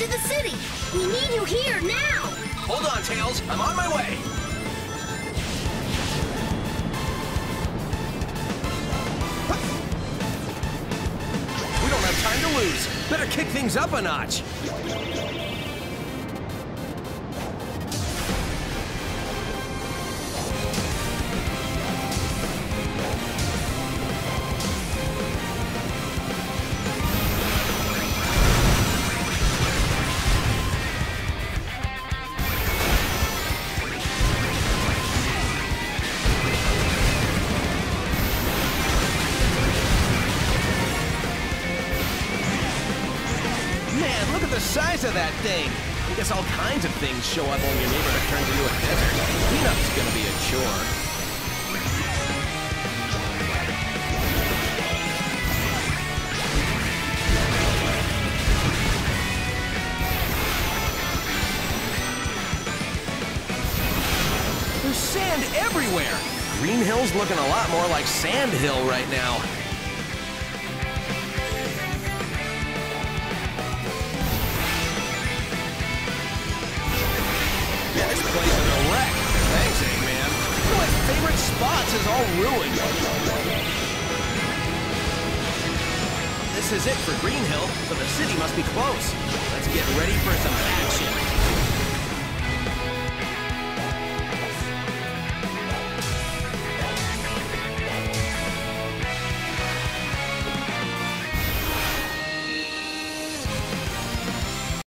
to the city. We need you here now. Hold on, Tails. I'm on my way. We don't have time to lose. Better kick things up a notch. Look at the size of that thing! I guess all kinds of things show up when your neighborhood turns into a desert. Cleanup's gonna be a chore. There's sand everywhere! Green Hill's looking a lot more like Sand Hill right now. Yeah, this place is a wreck. Thanks, Eggman. One of my favorite spots is all ruined. This is it for Green Hill, so the city must be close. Let's get ready for some